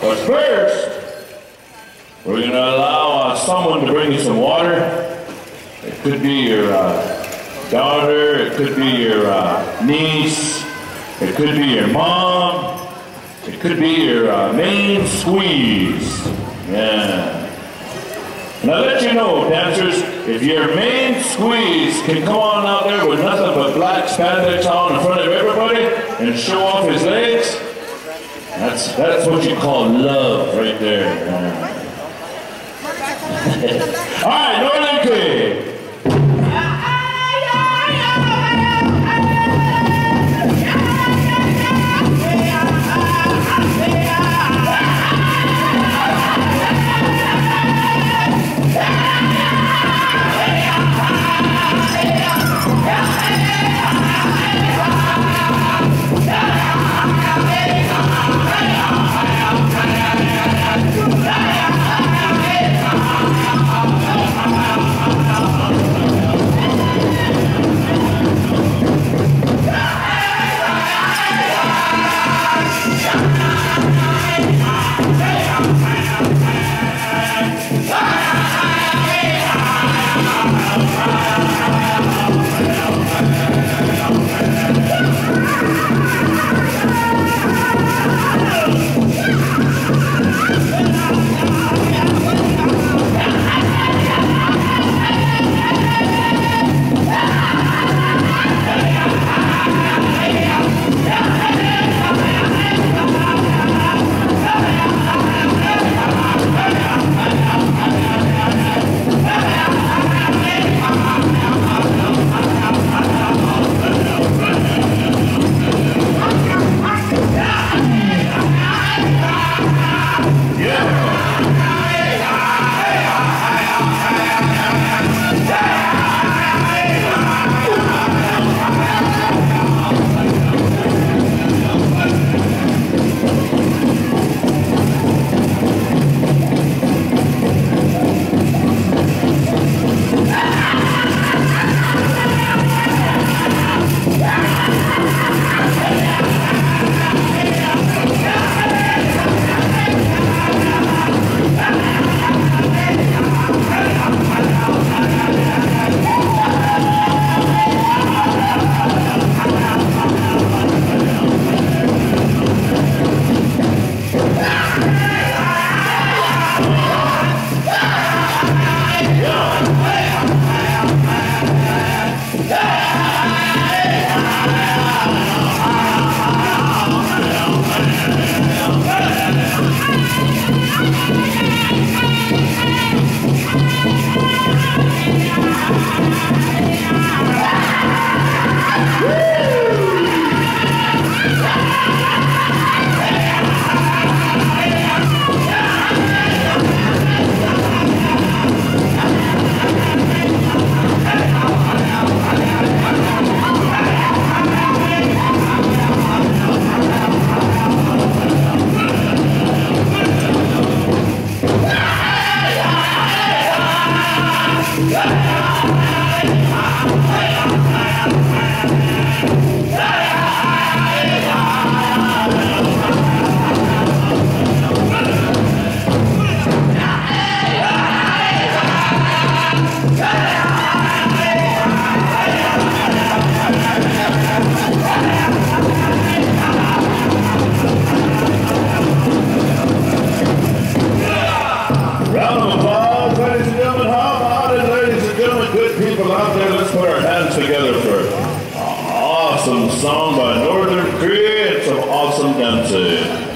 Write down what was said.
But first, we're going to allow someone to bring you some water. It could be your daughter, it could be your niece, it could be your mom, it could be your main squeeze. Yeah. And I'll let you know, dancers, if your main squeeze can come on out there with nothing but black spandex on in front of everybody and show off his legs, that's what you call love right there. Yeah. All right, Northern King. Together for an awesome song by Northern Cree and some awesome dancing.